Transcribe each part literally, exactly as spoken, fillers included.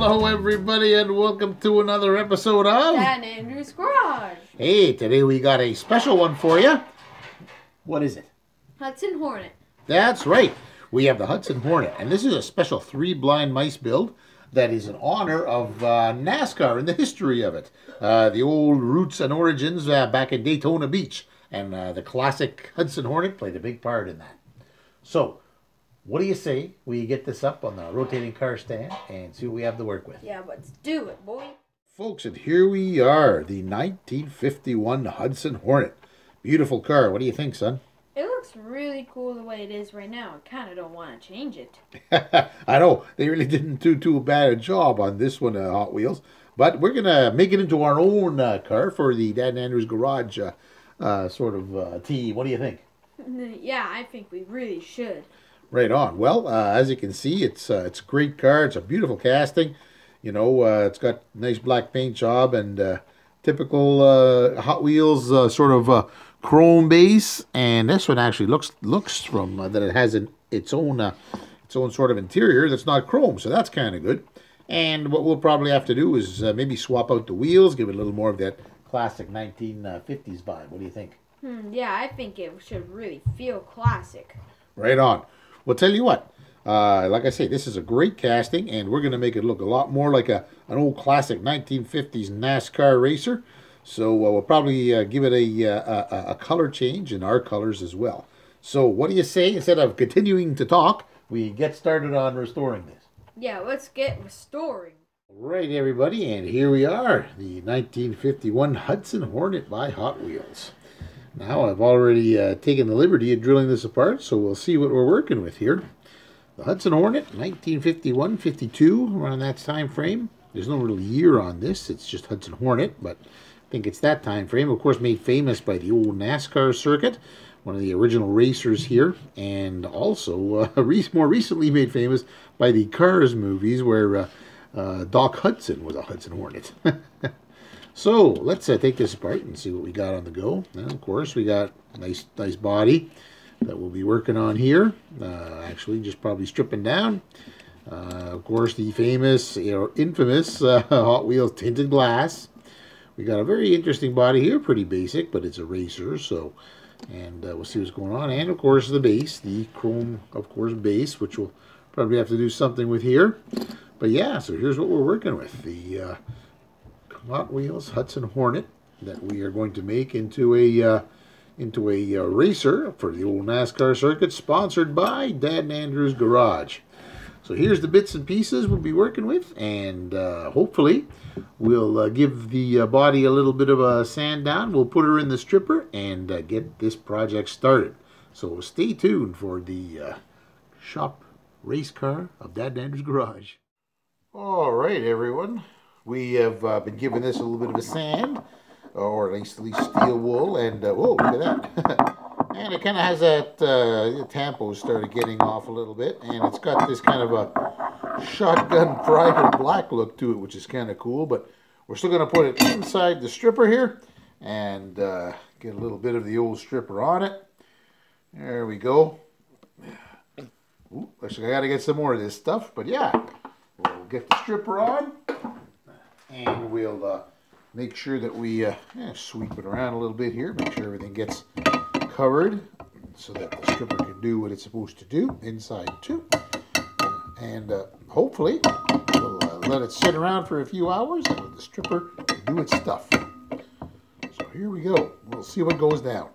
Hello everybody and welcome to another episode of Dan Andrew's Garage. Hey, today we got a special one for you. What is it? Hudson Hornet. That's right. We have the Hudson Hornet, and this is a special three blind mice build that is in honor of uh, NASCAR and the history of it. Uh, the old roots and origins uh, back in Daytona Beach, and uh, the classic Hudson Hornet played a big part in that. So, what do you say we get this up on the rotating car stand and see what we have to work with? Yeah, let's do it, boy. Folks, and here we are, the nineteen fifty-one Hudson Hornet. Beautiful car. What do you think, son? It looks really cool the way it is right now. I kind of don't want to change it. I know, they really didn't do too bad a job on this one, uh, Hot Wheels. But we're going to make it into our own uh, car for the Dad and Andrew's Garage uh, uh, sort of uh, team. What do you think? Yeah, I think we really should. Right on. Well, uh, as you can see, it's uh, it's a great car. It's a beautiful casting. You know, uh, it's got nice black paint job and uh, typical uh, Hot Wheels uh, sort of uh, chrome base. And this one actually looks looks from uh, that it has an, its own uh, its own sort of interior that's not chrome. So that's kind of good. And what we'll probably have to do is uh, maybe swap out the wheels, give it a little more of that classic nineteen fifties vibe. What do you think? Hmm, yeah, I think it should really feel classic. Right on. Well, tell you what, uh, like I say, this is a great casting, and we're going to make it look a lot more like a an old classic nineteen fifties NASCAR racer. So uh, we'll probably uh, give it a, a, a color change in our colors as well. So what do you say, instead of continuing to talk, we get started on restoring this? Yeah, let's get restoring. All right, everybody, and here we are, the nineteen fifty-one Hudson Hornet by Hot Wheels. Now, I've already uh, taken the liberty of drilling this apart, so we'll see what we're working with here. The Hudson Hornet, nineteen fifty-one fifty-two, around that time frame. There's no real year on this, it's just Hudson Hornet, but I think it's that time frame. Of course, made famous by the old NASCAR circuit, one of the original racers here, and also uh, more recently made famous by the Cars movies, where uh, uh, Doc Hudson was a Hudson Hornet. So, let's uh, take this apart and see what we got on the go. And of course, we got a nice, nice body that we'll be working on here. Uh, actually, just probably stripping down. Uh, of course, the famous, or infamous uh, Hot Wheels tinted glass. We got a very interesting body here. Pretty basic, but it's a racer, so... And uh, we'll see what's going on. And, of course, the base. The chrome, of course, base, which we'll probably have to do something with here. But, yeah, so here's what we're working with. The... Uh, Hot Wheels Hudson Hornet that we are going to make into a uh, into a uh, racer for the old NASCAR circuit, sponsored by Dad and Andrew's Garage. So here's the bits and pieces we'll be working with, and uh, hopefully we'll uh, give the uh, body a little bit of a sand down. We'll put her in the stripper and uh, get this project started. So stay tuned for the uh, shop race car of Dad and Andrew's Garage. All right, everyone. We have uh, been giving this a little bit of a sand, or at least, at least steel wool, and uh, whoa, look at that. And it kind of has that, uh, the tampos started getting off a little bit, and it's got this kind of a shotgun primer black look to it, which is kind of cool, but we're still going to put it inside the stripper here, and uh, get a little bit of the old stripper on it. There we go. Ooh, actually, I got to get some more of this stuff, but yeah, we'll get the stripper on. And we'll uh, make sure that we uh, yeah, sweep it around a little bit here, make sure everything gets covered so that the stripper can do what it's supposed to do inside too. And uh, hopefully we'll uh, let it sit around for a few hours and let the stripper do its stuff. So here we go. We'll see what goes down.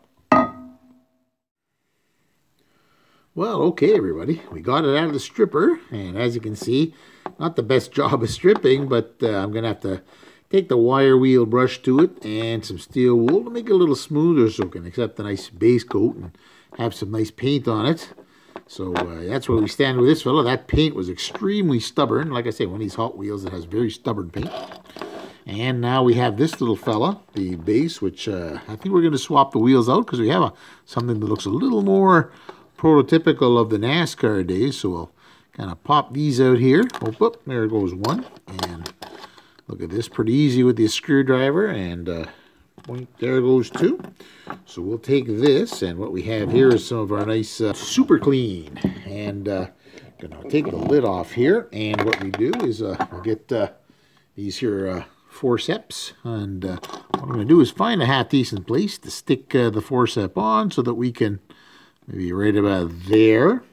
Well, okay, everybody. We got it out of the stripper, and as you can see, not the best job of stripping, but uh, I'm going to have to take the wire wheel brush to it and some steel wool to make it a little smoother so it can accept a nice base coat and have some nice paint on it. So uh, that's where we stand with this fella. That paint was extremely stubborn. Like I say, one of these Hot Wheels that has very stubborn paint. And now we have this little fella, the base, which uh, I think we're going to swap the wheels out because we have a, something that looks a little more prototypical of the NASCAR days. So we'll kind of pop these out here. Oh, whoop, there goes one. And look at this, pretty easy with the screwdriver. And uh, point, there goes two. So we'll take this, and what we have here is some of our nice uh, super clean. And uh, Gonna take the lid off here, and what we do is uh, we'll get uh, these here uh, forceps, and uh, what I'm going to do is find a half decent place to stick uh, the forcep on so that we can maybe right about there.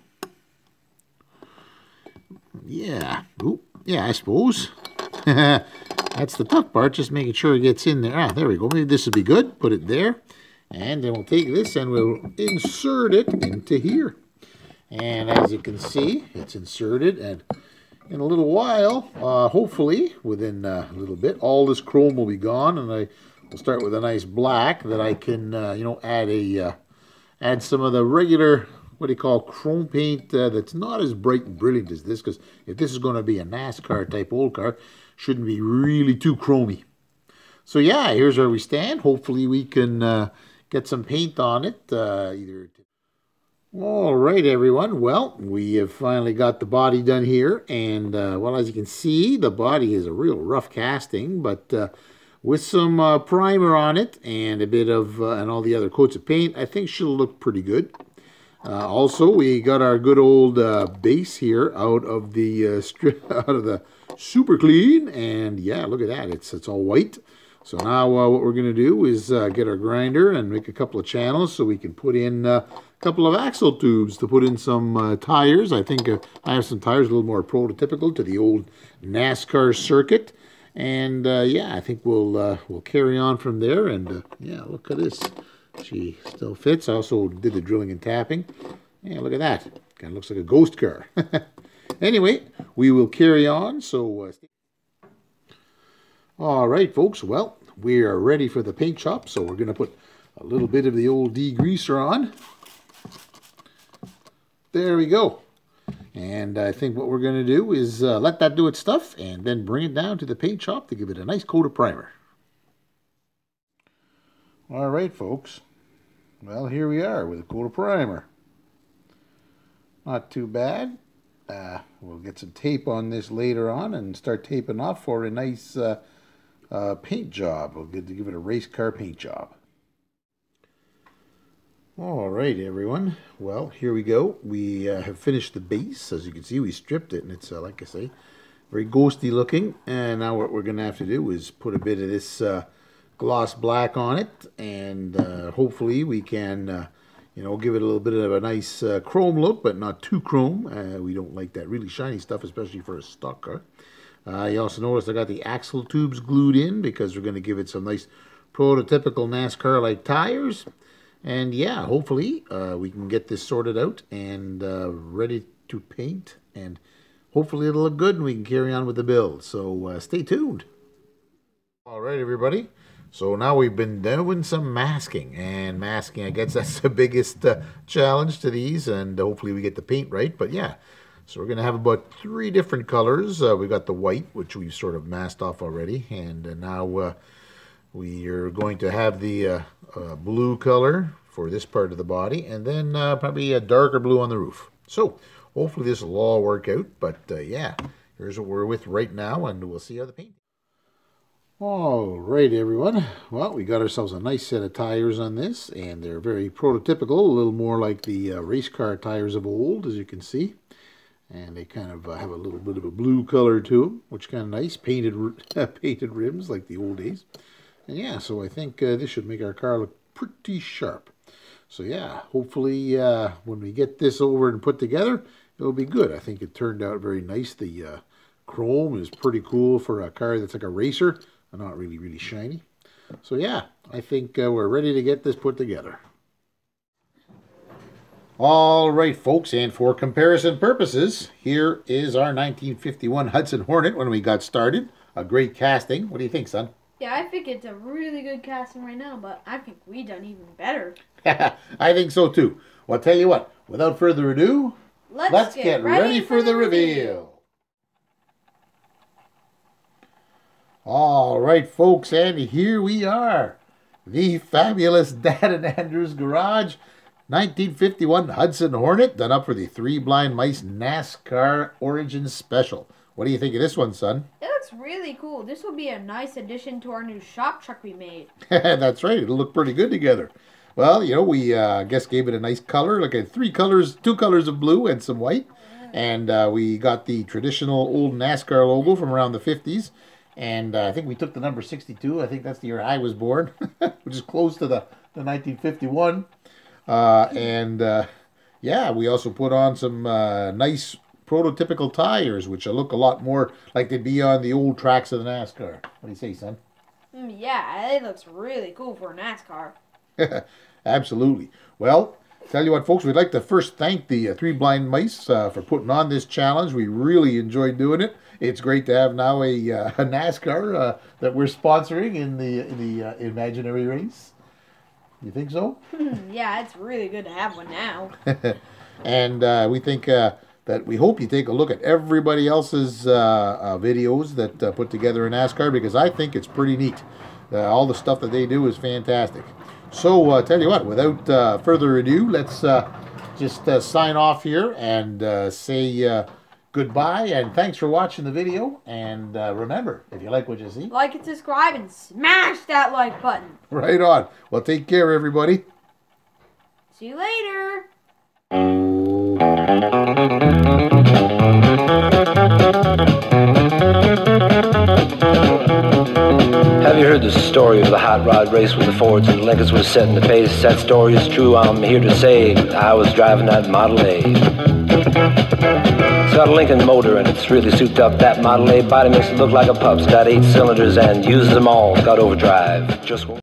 Yeah, Ooh, yeah, I suppose. That's the tough part, just making sure it gets in there. Ah, there we go. Maybe this would be good. Put it there, and then we'll take this and we'll insert it into here. And as you can see, it's inserted, and in a little while, uh, hopefully, within a little bit, all this chrome will be gone, and I will start with a nice black that I can, uh, you know, add a, uh, add some of the regular, what do you call, chrome paint uh, that's not as bright and brilliant as this, because if this is going to be a NASCAR type old car, shouldn't be really too chromy. So yeah, here's where we stand. Hopefully we can uh, get some paint on it, uh, either. All right, everyone. Well, we have finally got the body done here, and uh, well, as you can see, the body is a real rough casting, but uh, with some uh, primer on it and a bit of uh, and all the other coats of paint, I think she'll look pretty good. Uh, also, we got our good old uh, base here out of the uh, strip, out of the super clean, and yeah, look at that. It's it's all white. So now uh, what we're going to do is uh, get our grinder and make a couple of channels so we can put in uh, a couple of axle tubes to put in some uh, tires. I think uh, I have some tires a little more prototypical to the old NASCAR circuit. And uh, yeah, I think we'll uh, we'll carry on from there. And uh, yeah, look at this. She still fits. I also did the drilling and tapping. Yeah, look at that. Kind of looks like a ghost car. Anyway, we will carry on. So, uh, all right, folks. Well, we are ready for the paint shop. So we're going to put a little bit of the old degreaser on. There we go. And I think what we're going to do is uh, let that do its stuff and then bring it down to the paint shop to give it a nice coat of primer. All right, folks. Well, here we are with a coat of primer. Not too bad. Uh, we'll get some tape on this later on and start taping off for a nice uh, uh, paint job. We'll get to give it a race car paint job. All right, everyone. Well, here we go. We uh, have finished the base. As you can see, we stripped it, and it's, uh, like I say, very ghosty looking. And now what we're going to have to do is put a bit of this uh, gloss black on it, and uh, hopefully we can, uh, you know, give it a little bit of a nice uh, chrome look, but not too chrome. Uh, we don't like that really shiny stuff, especially for a stock car. Uh, you also notice I got the axle tubes glued in because we're going to give it some nice prototypical NASCAR-like tires. And yeah, hopefully uh, we can get this sorted out and uh, ready to paint. And hopefully it'll look good and we can carry on with the build. So uh, stay tuned. All right, everybody. So now we've been doing some masking. And masking, I guess that's the biggest uh, challenge to these. And hopefully we get the paint right. But yeah, so we're going to have about three different colors. Uh, we've got the white, which we've sort of masked off already. And uh, now uh, we are going to have the uh, uh, blue color for this part of the body, and then uh, probably a darker blue on the roof. So hopefully this will all work out, but uh, yeah, here's what we're with right now, and we'll see how the paint. All right, everyone. Well, we got ourselves a nice set of tires on this, and they're very prototypical, a little more like the uh, race car tires of old, as you can see. And they kind of uh, have a little bit of a blue color to them, which is kind of nice, painted painted rims like the old days. And yeah, so I think uh, this should make our car look pretty sharp. So yeah, hopefully uh, when we get this over and put together, it'll be good. I think it turned out very nice. The uh, chrome is pretty cool for a car that's like a racer, and not really, really shiny. So yeah, I think uh, we're ready to get this put together. All right, folks, and for comparison purposes, here is our nineteen fifty-one Hudson Hornet when we got started. A great casting. What do you think, son? Yeah, I think it's a really good casting right now, but I think we done even better. I think so too. Well, I'll tell you what, without further ado, let's, let's get, get ready, ready for the reveal. All right, folks, and here we are. The fabulous Dad and Andrew's Garage nineteen fifty-one Hudson Hornet, done up for the Three Blind Mice NASCAR Origins Special. What do you think of this one, son? It looks really cool. This will be a nice addition to our new shop truck we made. That's right. It'll look pretty good together. Well, you know, we, uh, I guess, gave it a nice color, like a three colors, two colors of blue and some white. And uh, we got the traditional old NASCAR logo from around the fifties. And uh, I think we took the number sixty-two. I think that's the year I was born, which is close to the, the nineteen fifty-one. Uh, and uh, yeah, we also put on some uh, nice prototypical tires, which look a lot more like they'd be on the old tracks of the NASCAR. What do you say, son? Mm, yeah, it looks really cool for a NASCAR. Absolutely. Well, tell you what, folks, we'd like to first thank the uh, Three Blind Mice uh, for putting on this challenge. We really enjoyed doing it. It's great to have now a, uh, a NASCAR uh, that we're sponsoring in the in the uh, imaginary race. You think so? Yeah, it's really good to have one now. And uh, we think uh, that we hope you take a look at everybody else's uh, uh, videos that uh, put together a NASCAR, because I think it's pretty neat. Uh, all the stuff that they do is fantastic. So, uh, tell you what, without uh, further ado, let's uh, just uh, sign off here and uh, say uh, goodbye, and thanks for watching the video. And uh, remember, if you like what you see, Like and subscribe and smash that like button. right on. Well, take care, everybody. See you later. Have you heard the story of the hot rod race when the Fords and Lincolns were setting the pace? That story is true, I'm here to say I was driving that Model A. It's got a Lincoln motor and it's really souped up. That Model A body makes it look like a pup's got eight cylinders and uses them all. It's got overdrive. Just